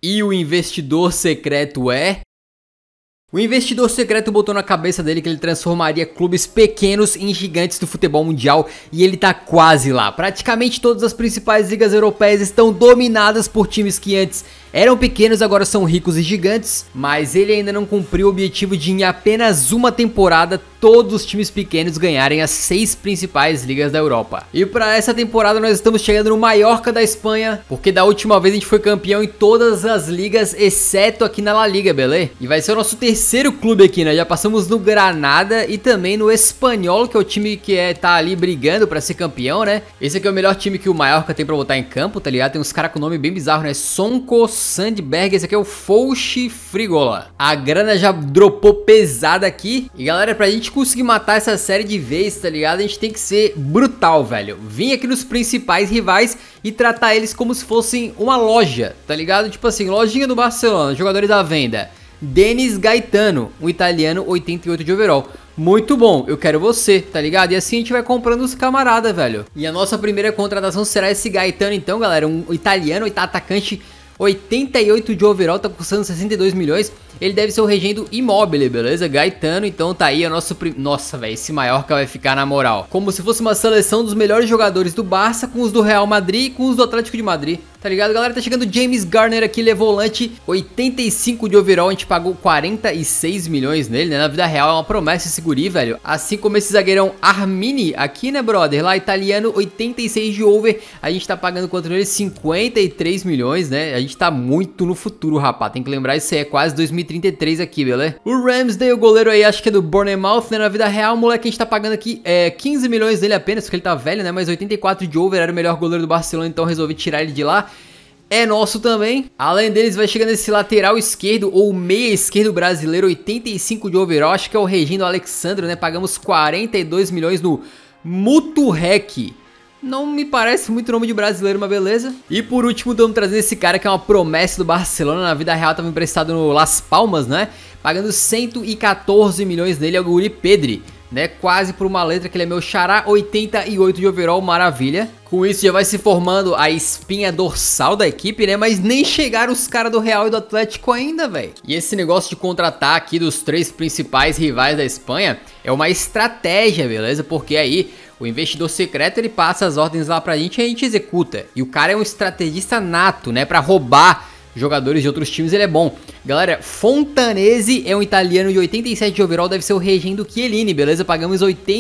E o investidor secreto é... O investidor secreto botou na cabeça dele que ele transformaria clubes pequenos em gigantes do futebol mundial e ele tá quase lá. Praticamente todas as principais ligas europeias estão dominadas por times que antes eram pequenos, agora são ricos e gigantes, mas ele ainda não cumpriu o objetivo de em apenas uma temporada todos os times pequenos ganharem as 6 principais ligas da Europa. E para essa temporada nós estamos chegando no Mallorca da Espanha, porque da última vez a gente foi campeão em todas as ligas, exceto aqui na La Liga, beleza? E vai ser o nosso terceiro clube aqui, né? Já passamos no Granada e também no Espanhol, que é o time que tá ali brigando para ser campeão, né? Esse aqui é o melhor time que o Mallorca tem para botar em campo, tá ligado? Tem uns caras com nome bem bizarro, né? Sonko Sandberg, esse aqui é o Fouche Frigola. A grana já dropou pesada aqui. E galera, pra gente conseguir matar essa série de vez, tá ligado? A gente tem que ser brutal, velho. Vim aqui nos principais rivais e tratar eles como se fossem uma loja, tá ligado? Tipo assim, lojinha do Barcelona, jogadores à venda. Denis Gaetano, um italiano, 88 de overall. Muito bom, eu quero você, tá ligado? E assim a gente vai comprando os camaradas, velho. E a nossa primeira contratação será esse Gaetano então, galera. Um italiano, atacante, 88 de overall, tá custando 62 milhões. Ele deve ser o Regendo Immobile, beleza? Gaetano, então tá aí o nosso... Nossa, velho, esse Mallorca vai ficar na moral. Como se fosse uma seleção dos melhores jogadores do Barça com os do Real Madrid e com os do Atlético de Madrid. Tá ligado, galera? Tá chegando James Garner aqui, levou volante, 85 de overall, a gente pagou 46 milhões nele, né? Na vida real é uma promessa esse guri, velho. Assim como esse zagueirão Armini aqui, né, brother? Lá, italiano, 86 de over, a gente tá pagando quanto nele? 53 milhões, né? A gente tá muito no futuro, rapaz. Tem que lembrar, isso aí é quase 2033 aqui, beleza? O Ramsdale, o goleiro aí, acho que é do Bournemouth, né? Na vida real, o moleque, a gente tá pagando aqui 15 milhões dele apenas, porque ele tá velho, né? Mas 84 de over, era o melhor goleiro do Barcelona, então resolvi tirar ele de lá. É nosso também. Além deles, vai chegando esse lateral esquerdo ou meia esquerdo brasileiro, 85 de overall, acho que é o Regino Alexandro, né? Pagamos 42 milhões no Muturrec. Não me parece muito nome de brasileiro, mas beleza. E por último, estamos trazendo esse cara que é uma promessa do Barcelona. Na vida real, estava emprestado no Las Palmas, né? Pagando 114 milhões nele, é o Guri Pedri, né? Quase por uma letra, que ele é meu xará, 88 de overall, maravilha. Com isso já vai se formando a espinha dorsal da equipe, né? Mas nem chegaram os caras do Real e do Atlético ainda, velho. E esse negócio de contratar aqui dos 3 principais rivais da Espanha é uma estratégia, beleza? Porque aí o investidor secreto, ele passa as ordens lá pra gente e a gente executa. E o cara é um estrategista nato, né? Pra roubar jogadores de outros times, ele é bom. Galera, Fontanesi é um italiano de 87 de overall, deve ser o Regendo Chiellini, beleza? Pagamos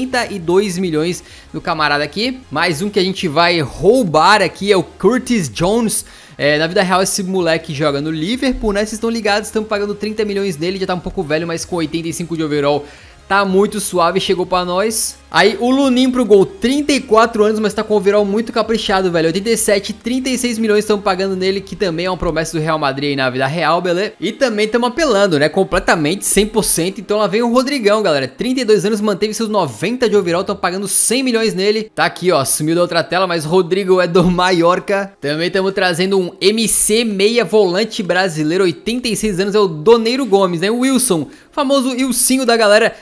82 milhões do camarada aqui. Mais um que a gente vai roubar aqui é o Curtis Jones. Na vida real esse moleque joga no Liverpool, né? Vocês estão ligados, estamos pagando 30 milhões nele, já tá um pouco velho, mas com 85 de overall tá muito suave, chegou pra nós. Aí o Lunin pro gol, 34 anos, mas tá com o overall muito caprichado, velho. 87, 36 milhões estamos pagando nele, que também é uma promessa do Real Madrid aí na vida real, beleza? E também estamos apelando, né? Completamente, 100%. Então lá vem o Rodrigão, galera. 32 anos, manteve seus 90 de overall, estão pagando 100 milhões nele. Tá aqui, ó, sumiu da outra tela, mas Rodrigo é do Mallorca. Também estamos trazendo um MC meia volante brasileiro, 86 anos, é o Doneiro Gomes, né? O Wilson, famoso Wilsinho da galera,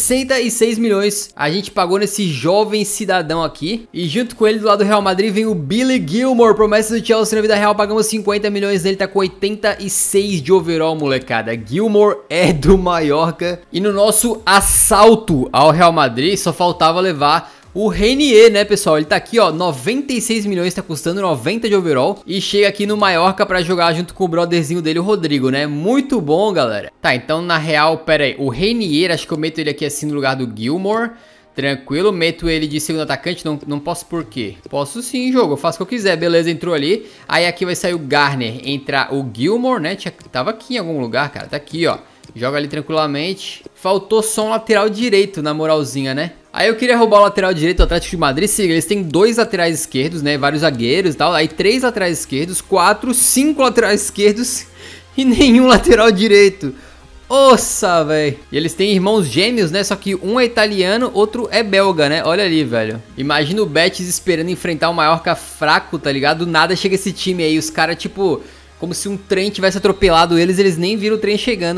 66 milhões. A gente pagou nesse jovem cidadão aqui. E junto com ele, do lado do Real Madrid, vem o Billy Gilmour, promessa do Chelsea na vida real. Pagamos 50 milhões nele, tá com 86 de overall, molecada. Gilmour é do Mallorca. E no nosso assalto ao Real Madrid, só faltava levar o Renier, né, pessoal? Ele tá aqui, ó, 96 milhões, tá custando 90 de overall. E chega aqui no Mallorca pra jogar junto com o brotherzinho dele, o Rodrigo, né? Muito bom, galera. Tá, então na real, pera aí, o Renier, acho que eu meto ele aqui assim no lugar do Gilmour. Tranquilo, meto ele de segundo atacante, não posso por quê? Posso sim, jogo, eu faço o que eu quiser, beleza, entrou ali. Aí aqui vai sair o Garner, entrar o Gilmour, né? Tava aqui em algum lugar, cara, tá aqui, ó. Joga ali tranquilamente. Faltou só um lateral direito, na moralzinha, né? Aí eu queria roubar o lateral direito do Atlético de Madrid. Siga, eles têm 2 laterais esquerdos, né? Vários zagueiros e tal. Aí 3 laterais esquerdos, 4, 5 laterais esquerdos e nenhum lateral direito. Nossa, velho. E eles têm irmãos gêmeos, né? Só que um é italiano, outro é belga, né? Olha ali, velho. Imagina o Betis esperando enfrentar o Mallorca fraco, tá ligado? Do nada chega esse time aí. Os caras, tipo, como se um trem tivesse atropelado eles nem viram o trem chegando, mano.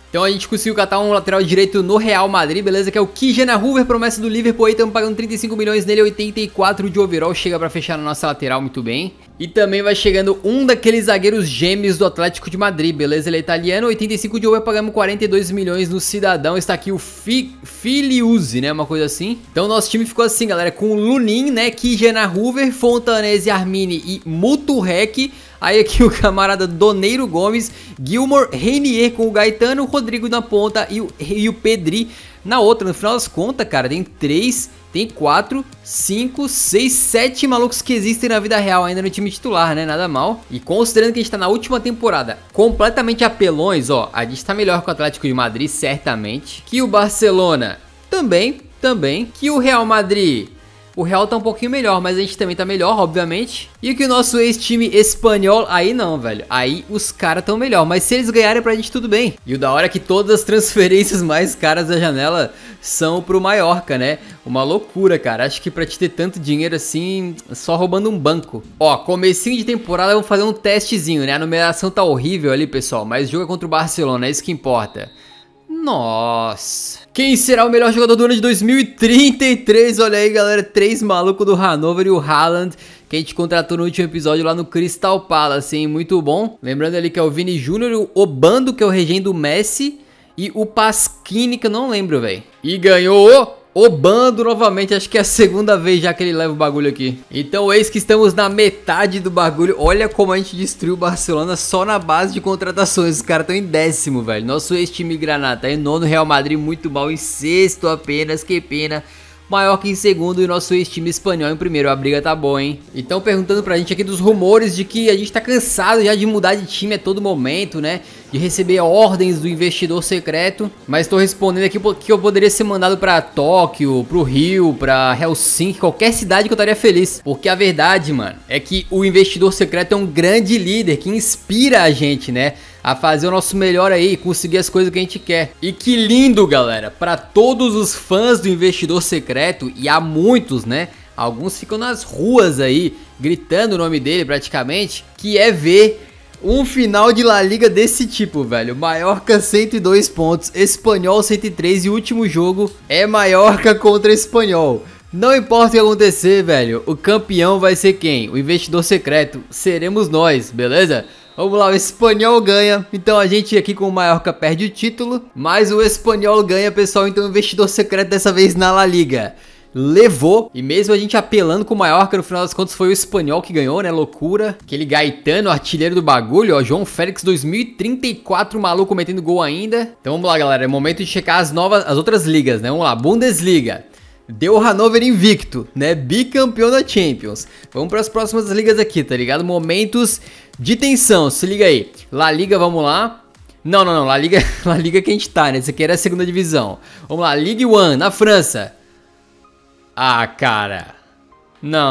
Então a gente conseguiu catar um lateral direito no Real Madrid, beleza? Que é o Ki-Jana Hoever, promessa do Liverpool aí, estamos pagando 35 milhões nele, 84 de overall, chega pra fechar na nossa lateral muito bem. E também vai chegando um daqueles zagueiros gêmeos do Atlético de Madrid, beleza? Ele é italiano, 85 de over, pagamos 42 milhões no cidadão, está aqui o Filiuzzi, né? Uma coisa assim. Então nosso time ficou assim, galera, com o Lunin, né? Ki-Jana Hoever, Fontanese, Armini e Muturek. Aí aqui o camarada Doneiro Gomes, Gilmore, Reinier com o Gaetano, Rodrigo na ponta e o Pedri na outra. No final das contas, cara, tem 3, tem 4, 5, 6, 7 malucos que existem na vida real ainda no time titular, né? Nada mal. E considerando que a gente tá na última temporada completamente apelões, ó, a gente tá melhor que o Atlético de Madrid, certamente. Que o Barcelona, também. Que o Real Madrid... O Real tá um pouquinho melhor, mas a gente também tá melhor, obviamente. E que o nosso ex-time espanhol, aí não, velho. Aí os caras tão melhor, mas se eles ganharem pra gente tudo bem. E o da hora é que todas as transferências mais caras da janela são pro Mallorca, né? Uma loucura, cara. Acho que pra te ter tanto dinheiro assim, só roubando um banco. Ó, comecinho de temporada, vamos fazer um testezinho, né? A numeração tá horrível ali, pessoal, mas joga contra o Barcelona, é isso que importa. Nossa. Quem será o melhor jogador do ano de 2033? Olha aí, galera, 3 malucos do Hannover e o Haaland, que a gente contratou no último episódio lá no Crystal Palace, hein? Muito bom. Lembrando ali que é o Vini Júnior, o Obando, que é o regém do Messi, e o Pasquini, que eu não lembro, velho. E ganhou o Bando novamente, acho que é a segunda vez já que ele leva o bagulho aqui. Então eis que estamos na metade do bagulho. Olha como a gente destruiu o Barcelona só na base de contratações. Os caras estão em 10º, velho. Nosso ex-time Granada tá em 9º, Real Madrid muito mal em 6º apenas, que pena. Mallorca em 2º e o nosso ex-time espanhol em 1º. A briga tá boa, hein? Então perguntando pra gente aqui dos rumores de que a gente tá cansado já de mudar de time a todo momento, né? De receber ordens do investidor secreto. Mas tô respondendo aqui que eu poderia ser mandado pra Tóquio, pro Rio, pra Helsinki, qualquer cidade que eu estaria feliz. Porque a verdade, mano, é que o investidor secreto é um grande líder que inspira a gente, né? A fazer o nosso melhor aí, conseguir as coisas que a gente quer. E que lindo, galera, para todos os fãs do investidor secreto, e há muitos, né? Alguns ficam nas ruas aí, gritando o nome dele praticamente, que é ver um final de La Liga desse tipo, velho. Mallorca 102 pontos, Espanhol 103 e o último jogo é Mallorca contra Espanhol. Não importa o que acontecer, velho, o campeão vai ser quem? O investidor secreto, seremos nós, beleza? Vamos lá, o Espanhol ganha, então a gente aqui com o Mallorca perde o título, mas o Espanhol ganha, pessoal, então o investidor secreto dessa vez na La Liga levou, e mesmo a gente apelando com o Mallorca, no final das contas foi o Espanhol que ganhou, né, loucura. Aquele Gaetano, artilheiro do bagulho, ó, João Félix 2034, maluco metendo gol ainda. Então vamos lá, galera, é momento de checar as outras ligas, né, vamos lá, Bundesliga. Deu o Hannover invicto, né? Bicampeão da Champions. Vamos para as próximas ligas aqui, tá ligado? Momentos de tensão, se liga aí. La Liga, vamos lá. Não, La Liga que a gente tá, né? Essa aqui era a segunda divisão. Vamos lá, Ligue 1, na França. Ah, cara. Não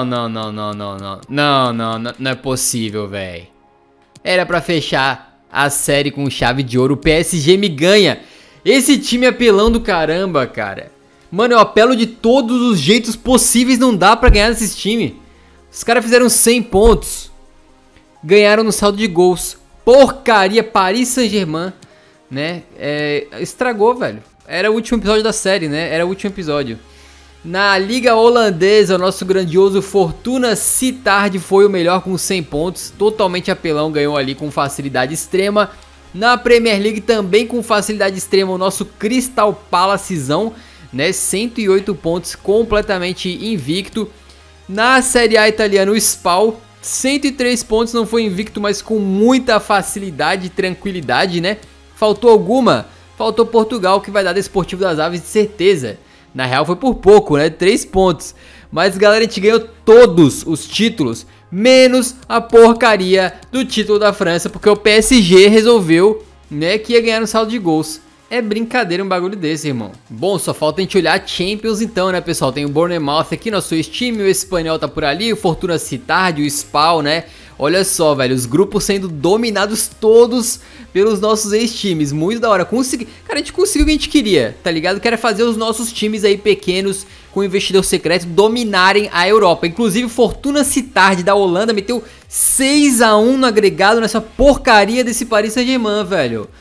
é possível, velho. Era pra fechar a série com chave de ouro. O PSG me ganha. Esse time é apelão do caramba, cara. Mano, eu apelo de todos os jeitos possíveis, não dá pra ganhar desses times. Os caras fizeram 100 pontos. Ganharam no saldo de gols. Porcaria, Paris Saint-Germain, né? Estragou, velho. Era o último episódio da série, né? Era o último episódio. Na Liga Holandesa, o nosso grandioso Fortuna Sittard foi o melhor com 100 pontos. Totalmente apelão, ganhou ali com facilidade extrema. Na Premier League também com facilidade extrema, o nosso Crystal Palacezão, né, 108 pontos, completamente invicto. Na Série A italiana, o Spal, 103 pontos, não foi invicto, mas com muita facilidade e tranquilidade, né? Faltou alguma? Faltou Portugal, que vai dar Desportivo das Aves de certeza. Na real foi por pouco, né? 3 pontos. Mas, galera, a gente ganhou todos os títulos, menos a porcaria do título da França, porque o PSG resolveu, né, que ia ganhar no saldo de gols. É brincadeira um bagulho desse, irmão. Bom, só falta a gente olhar a Champions então, né, pessoal? Tem o Bournemouth aqui, nosso ex-time, o Espanhol tá por ali, o Fortuna Sittard, o Spal, né? Olha só, velho, os grupos sendo dominados todos pelos nossos ex-times. Muito da hora. Cara, a gente conseguiu o que a gente queria, tá ligado? Que era fazer os nossos times aí pequenos, com investidor secreto, dominarem a Europa. Inclusive, o Fortuna Sittard da Holanda meteu 6 a 1 no agregado nessa porcaria desse Paris Saint-Germain, velho.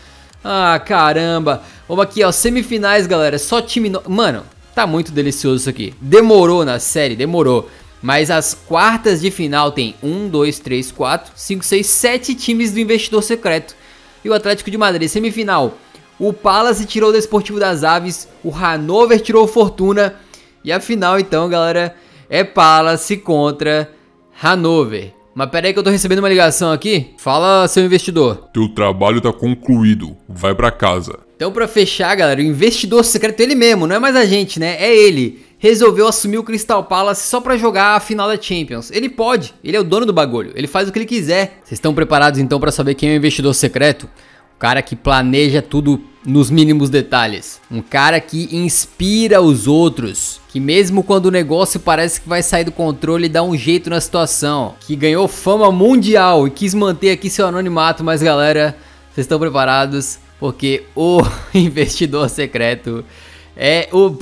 Ah, caramba. Vamos aqui, ó, semifinais, galera. Só time... Mano, tá muito delicioso isso aqui. Demorou na série, demorou. Mas as quartas de final tem 1, 2, 3, 4, 5, 6, 7 times do investidor secreto. E o Atlético de Madrid, semifinal. O Palace tirou o Desportivo das Aves. O Hannover tirou o Fortuna. E a final, então, galera, é Palace contra Hannover. Mas pera aí que eu tô recebendo uma ligação aqui. Fala, seu investidor. Teu trabalho tá concluído. Vai pra casa. Então, pra fechar, galera, o investidor secreto, ele mesmo, não é mais a gente, né? É ele. Resolveu assumir o Crystal Palace só pra jogar a final da Champions. Ele pode, ele é o dono do bagulho, ele faz o que ele quiser. Vocês estão preparados então pra saber quem é o investidor secreto? O cara que planeja tudo nos mínimos detalhes. Um cara que inspira os outros. Que mesmo quando o negócio parece que vai sair do controle, dá um jeito na situação. Que ganhou fama mundial e quis manter aqui seu anonimato. Mas galera, vocês estão preparados? Porque o investidor secreto é o...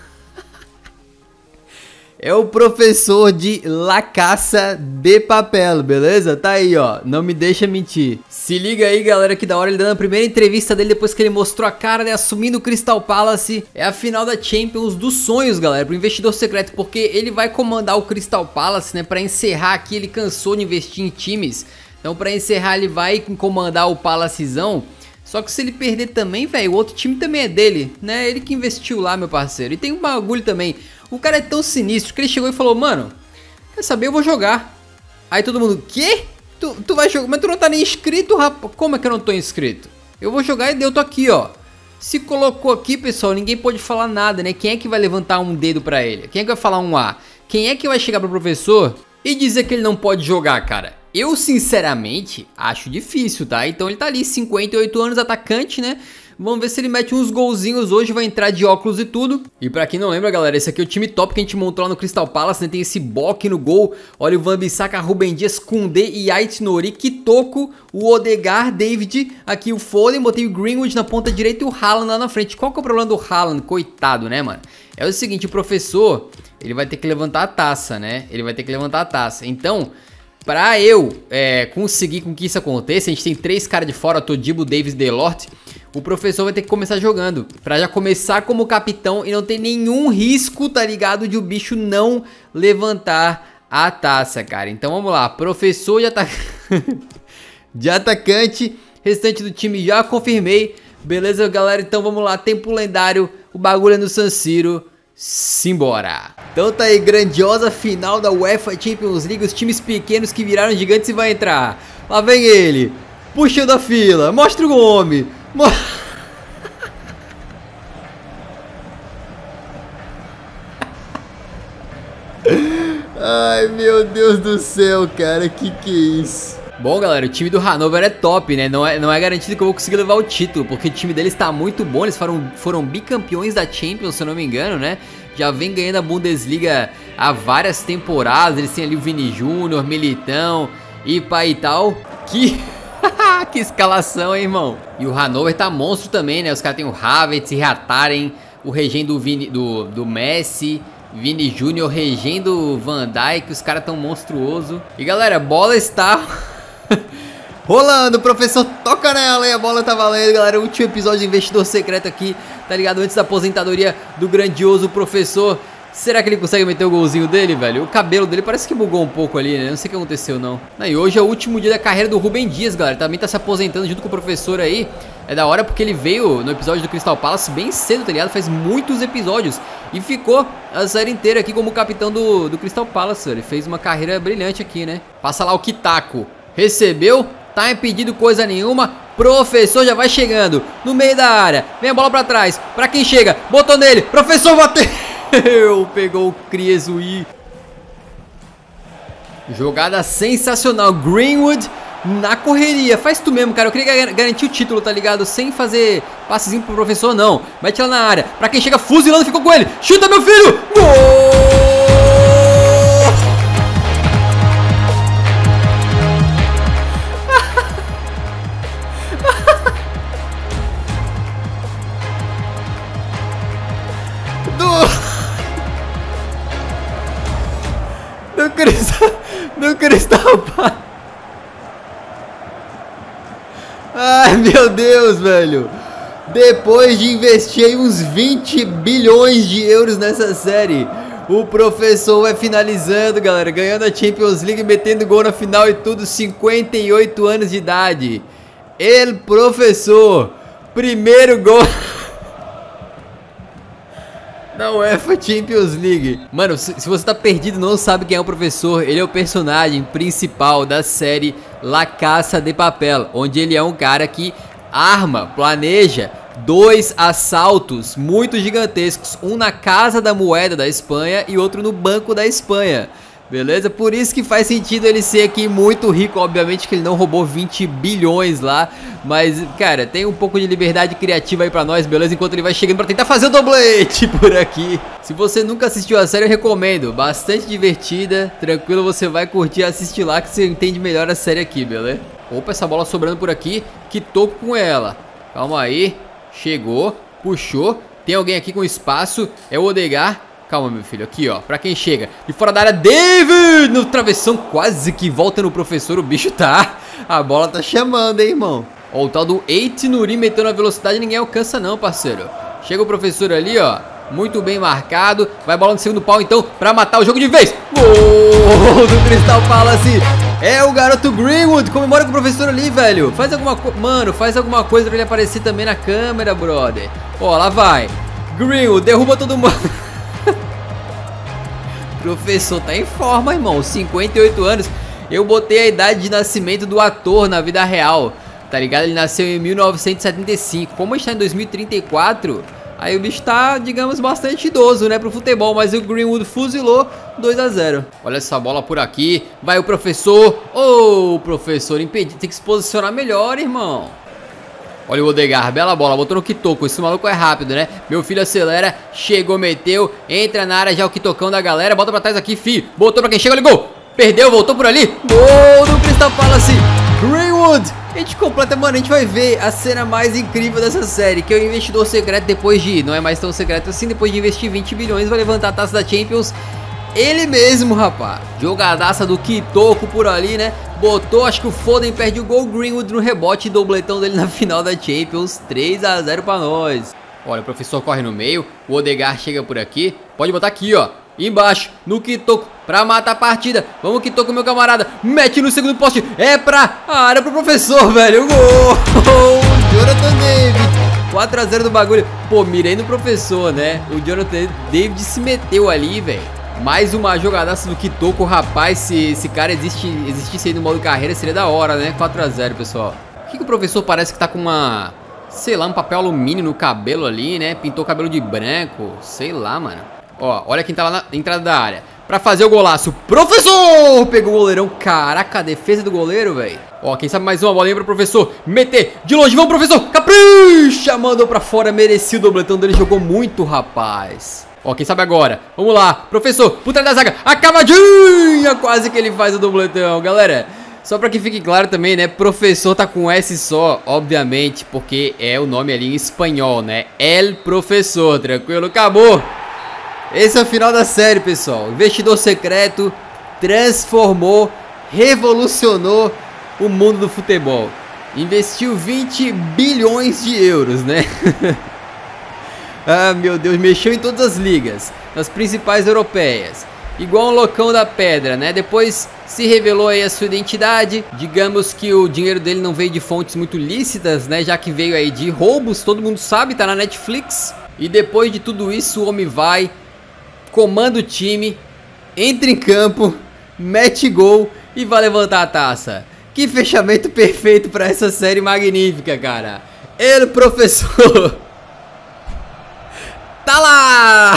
É o professor de La Casa de Papel, beleza? Tá aí, ó, não me deixa mentir. Se liga aí, galera, que da hora ele dando a primeira entrevista dele depois que ele mostrou a cara, né, assumindo o Crystal Palace. É a final da Champions dos sonhos, galera, pro investidor secreto, porque ele vai comandar o Crystal Palace, né, pra encerrar aqui. Ele cansou de investir em times, então pra encerrar ele vai comandar o Palacezão. Só que se ele perder também, velho, o outro time também é dele, né? Ele que investiu lá, meu parceiro. E tem um bagulho também. O cara é tão sinistro que ele chegou e falou, mano, quer saber, eu vou jogar. Aí todo mundo, quê? Tu vai jogar? Mas tu não tá nem inscrito, rapaz. Como é que eu não tô inscrito? Eu vou jogar e eu tô aqui, ó. Se colocou aqui, pessoal, ninguém pode falar nada, né? Quem é que vai levantar um dedo pra ele? Quem é que vai falar um A? Quem é que vai chegar pro professor e dizer que ele não pode jogar, cara? Eu, sinceramente, acho difícil, tá? Então ele tá ali, 58 anos, atacante, né? Vamos ver se ele mete uns golzinhos hoje, vai entrar de óculos e tudo. E pra quem não lembra, galera, esse aqui é o time top que a gente montou lá no Crystal Palace, né? Tem esse Bock no gol, olha o Wan-Bissaka, Rúben Dias, Koundé e Ait-Nouri, Kitoko, o Odegaard, David, aqui o Foden, botei o Greenwood na ponta direita e o Haaland lá na frente. Qual que é o problema do Haaland? Coitado, né, mano? É o seguinte, o professor, ele vai ter que levantar a taça, né? Ele vai ter que levantar a taça. Então... Pra eu conseguir com que isso aconteça, a gente tem 3 caras de fora, Todibo, Davis, Delort. O professor vai ter que começar jogando, pra já começar como capitão e não ter nenhum risco, tá ligado, de o bicho não levantar a taça, cara. Então vamos lá, professor de atacante, restante do time já confirmei. Beleza, galera? Então vamos lá, tempo lendário, o bagulho é no San Siro. Simbora! Então tá aí, grandiosa final da UEFA Champions League. Os times pequenos que viraram gigantes e vai entrar. Lá vem ele, puxando a fila. Mostra o homem. Ai, meu Deus do céu, cara, que é isso? Bom, galera, o time do Hannover é top, né? Não é garantido que eu vou conseguir levar o título, porque o time deles tá muito bom. Eles foram bicampeões da Champions, se eu não me engano, né? Já vem ganhando a Bundesliga há várias temporadas. Eles têm ali o Vini Júnior, Militão e pai e tal. Que escalação, hein, irmão? E o Hannover tá monstro também, né? Os caras têm o Havertz, Ihataren, o regen do Messi, Vini Júnior, regen do Van Dijk. Os caras tão monstruoso. E galera, a bola está... rolando, professor, toca nela e a bola tá valendo, galera. Último episódio de Investidor Secreto aqui, tá ligado? Antes da aposentadoria do grandioso professor. Será que ele consegue meter o golzinho dele, velho? O cabelo dele parece que bugou um pouco ali, né? Não sei o que aconteceu, não. E hoje é o último dia da carreira do Rúben Dias, galera. Também tá se aposentando junto com o professor aí. É da hora porque ele veio no episódio do Crystal Palace bem cedo, tá ligado? Faz muitos episódios. E ficou a série inteira aqui como capitão do Crystal Palace. Ele fez uma carreira brilhante aqui, né? Passa lá o Kitako. Recebeu, tá impedido coisa nenhuma. Professor já vai chegando no meio da área. Vem a bola pra trás, pra quem chega, botou nele. Professor bateu. Pegou o Kriesui. Jogada sensacional. Greenwood na correria. Faz tu mesmo, cara. Eu queria garantir o título, tá ligado? Sem fazer passezinho pro professor, não. Mete lá na área. Pra quem chega, fuzilando, ficou com ele. Chuta, meu filho. Gol! Do Crystal Palace. Ai, meu Deus, velho. Depois de investir aí uns 20 bilhões de euros nessa série, o professor vai finalizando, galera, ganhando a Champions League, metendo gol na final e tudo, 58 anos de idade. El professor, primeiro gol na UEFA Champions League. Mano, se você tá perdido e não sabe quem é o professor, ele é o personagem principal da série La Casa de Papel, onde ele é um cara que planeja 2 assaltos muito gigantescos, um na Casa da Moeda da Espanha e outro no Banco da Espanha, beleza? Por isso que faz sentido ele ser aqui muito rico, obviamente que ele não roubou 20 bilhões lá, mas, cara, tem um pouco de liberdade criativa aí pra nós, beleza? Enquanto ele vai chegando pra tentar fazer o doblete por aqui. Se você nunca assistiu a série, eu recomendo, bastante divertida, tranquilo, você vai curtir, assistir lá que você entende melhor a série aqui, beleza? Opa, essa bola sobrando por aqui, que toco com ela, calma aí. Chegou, puxou, tem alguém aqui com espaço, é o Odegaard. Calma, meu filho, aqui ó, pra quem chega de fora da área, David no travessão, quase que volta no professor, o bicho tá, a bola tá chamando, hein, irmão. Ó, o tal do Ait-Nouri metendo a velocidade, ninguém alcança não, parceiro. Chega o professor ali, ó, muito bem marcado, vai bola no segundo pau então, pra matar o jogo de vez. Gol do Crystal Palace. É o garoto Greenwood, comemora com o professor ali, velho. Faz alguma coisa, mano, faz alguma coisa pra ele aparecer também na câmera, brother. Ó, lá vai. Greenwood, derruba todo mundo. Professor tá em forma, irmão, 58 anos. Eu botei a idade de nascimento do ator na vida real, tá ligado? Ele nasceu em 1975. Como está em 2034... aí o bicho tá, digamos, bastante idoso, né, pro futebol, mas o Greenwood fuzilou 2 a 0. Olha essa bola por aqui, vai o professor, o professor impedido, tem que se posicionar melhor, irmão. Olha o Odegaard, bela bola, botou no Kitoko, esse maluco é rápido, né, meu filho acelera, chegou, meteu, entra na área já o Kitocão da galera, bota pra trás aqui, fi, botou pra quem chega, ligou, perdeu, voltou por ali, gol do Crystal Palace, Greenwood. A gente completa, mano, a gente vai ver a cena mais incrível dessa série, que é o investidor secreto depois de, não é mais tão secreto assim, depois de investir 20 bilhões, vai levantar a taça da Champions, ele mesmo, rapaz, jogadaça do Kitoko por ali, né, botou, acho que o Foden perde o gol, Greenwood no rebote, dobletão dele na final da Champions, 3 a 0 pra nós. Olha, o professor corre no meio, o Odegaard chega por aqui, pode botar aqui, ó, embaixo, no Kitoko, pra matar a partida. Vamos, Kitoko, meu camarada, mete no segundo poste, é pra área pro professor, velho, gol, Jonathan David, 4 a 0 do bagulho. Pô, mirei no professor, né, o Jonathan David se meteu ali, velho. Mais uma jogadaça do Kitoko, rapaz, se esse cara existisse aí no modo carreira, seria da hora, né, 4 a 0, pessoal. O que o professor parece que tá com uma, sei lá, um papel alumínio no cabelo ali, né, pintou o cabelo de branco, sei lá, mano. Ó, olha quem tá lá na entrada da área pra fazer o golaço. Professor! Pegou o goleirão. Caraca, a defesa do goleiro, velho. Ó, quem sabe mais uma bolinha pro professor meter de longe. Vamos, professor! Capricha! Mandou pra fora, merecia o dobletão dele. Jogou muito, rapaz. Ó, quem sabe agora. Vamos lá, professor, por trás da zaga. A cavadinha! Quase que ele faz o dobletão, galera. Só pra que fique claro também, né, professor tá com S só, obviamente, porque é o nome ali em espanhol, né? El professor, tranquilo? Acabou! Esse é o final da série, pessoal. Investidor secreto transformou, revolucionou o mundo do futebol. Investiu 20 bilhões de euros, né? Ah, meu Deus, mexeu em todas as ligas, nas principais europeias. Igual um loucão da pedra, né? Depois se revelou aí a sua identidade. Digamos que o dinheiro dele não veio de fontes muito lícitas, né? Já que veio aí de roubos, todo mundo sabe, tá na Netflix. E depois de tudo isso, o homem vai, comanda o time, entra em campo, mete gol e vai levantar a taça. Que fechamento perfeito para essa série magnífica, cara. El professor tá lá.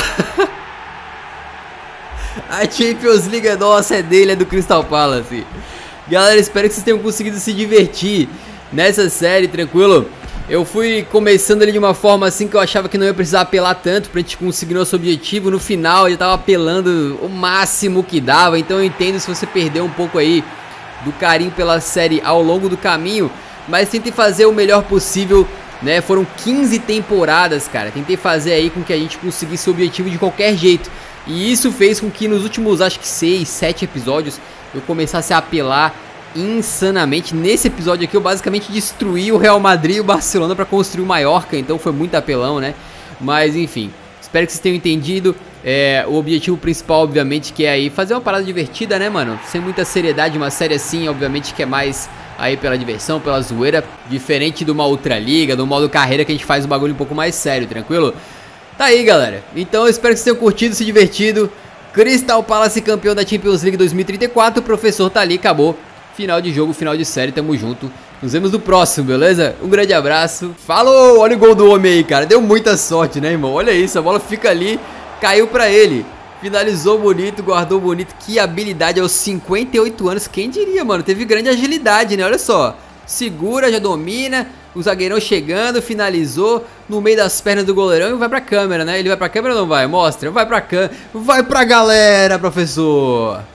A Champions League é nossa, é dele, é do Crystal Palace. Galera, espero que vocês tenham conseguido se divertir nessa série, tranquilo? Eu fui começando ali de uma forma assim que eu achava que não ia precisar apelar tanto pra gente conseguir nosso objetivo. No final eu tava apelando o máximo que dava, então eu entendo se você perdeu um pouco aí do carinho pela série ao longo do caminho, mas tentei fazer o melhor possível, né? Foram 15 temporadas, cara. Tentei fazer aí com que a gente conseguisse o objetivo de qualquer jeito. E isso fez com que nos últimos, acho que 6, 7 episódios, eu começasse a apelar insanamente. Nesse episódio aqui eu basicamente destruí o Real Madrid e o Barcelona pra construir o Mallorca, então foi muito apelão, né? Mas enfim, espero que vocês tenham entendido. O objetivo principal, obviamente, que é aí fazer uma parada divertida, né, mano? Sem muita seriedade, uma série assim, obviamente que é mais aí pela diversão, pela zoeira. Diferente de uma outra liga, do modo carreira, que a gente faz um bagulho um pouco mais sério, tranquilo? Tá aí, galera. Então eu espero que vocês tenham curtido, se divertido. Crystal Palace campeão da Champions League 2034. O professor tá ali, acabou. Final de jogo, final de série, tamo junto. Nos vemos no próximo, beleza? Um grande abraço. Falou! Olha o gol do homem aí, cara. Deu muita sorte, né, irmão? Olha isso, a bola fica ali. Caiu pra ele, finalizou bonito, guardou bonito. Que habilidade aos 58 anos, quem diria, mano? Teve grande agilidade, né? Olha só, segura, já domina. O zagueirão chegando, finalizou no meio das pernas do goleirão e vai pra câmera, né? Ele vai pra câmera ou não vai? Mostra, vai pra câmera. Vai pra galera, professor.